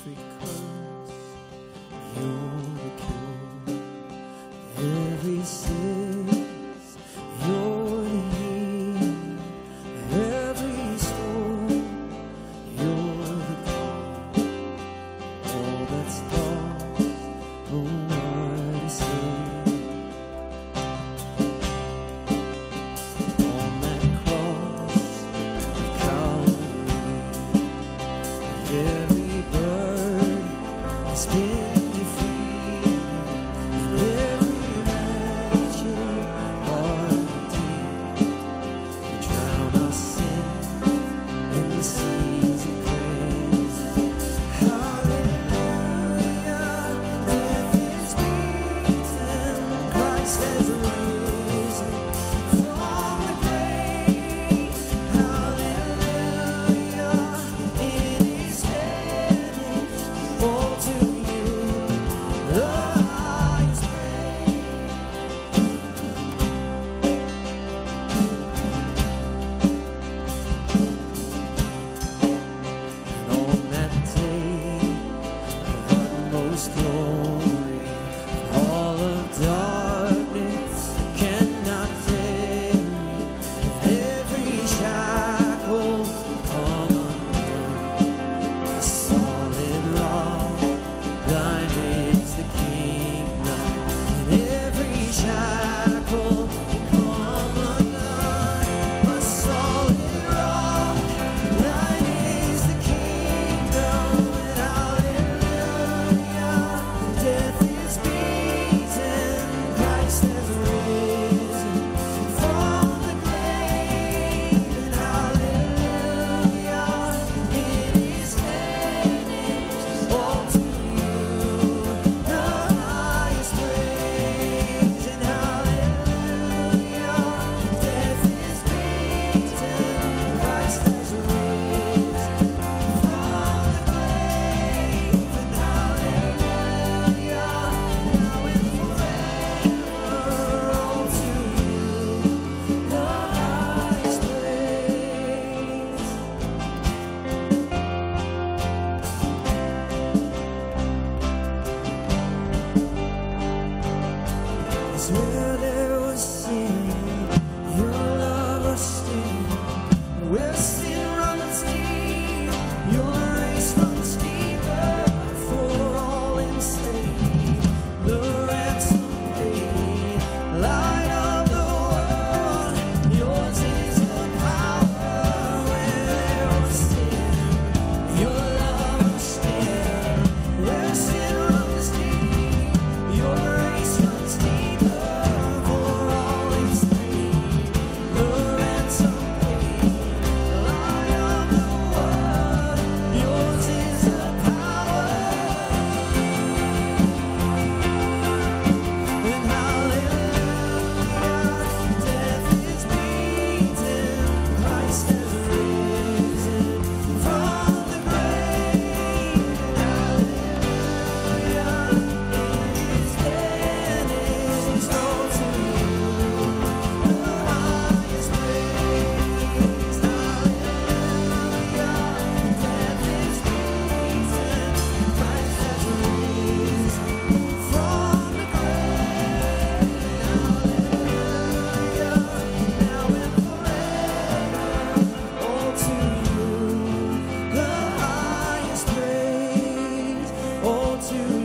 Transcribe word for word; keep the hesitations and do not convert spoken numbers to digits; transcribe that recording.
every curse, you're the cure. Every sickness, you're the healer. Every storm, you're the calm. All that's lost, oh, what a Savior. On that cross of Calvary, every burden has been defeated, and every rapture heart deep. You drown our sin in the seas of grace. Hallelujah, death is beaten, Christ has risen from the grave. Hallelujah, it is finished. All to you, the highest praise. And on that day of utmost glory, all of darkness cannot tarry. Every shackle come undone. A solid rock, thine is the kingdom. And every shackle come undone. A solid rock, thine is the kingdom. And hallelujah, death is beaten, Christ has risen from the grave. And hallelujah, it is finished. All to you, the highest praise. And hallelujah, death is beaten, Christ has risen from the grave. And hallelujah, now and forever, all to you, the highest praise. Is where there was sin, your love was still. Where sin runs deep, your grace runs deeper for all enslaved. The ransom paid, light of the world, yours is the power. Where there was sin, your love was still. Where sin runs deep, your grace runs deeper for all enslaved. The ransom paid, light of the world, yours is the power. And hallelujah, death is beaten, Christ has risen from the grave. And hallelujah, it is finished. All to you, the highest praise. Hallelujah, death is beaten, Christ has risen from the grave. Hallelujah, now and forever, all to you, the highest praise. All to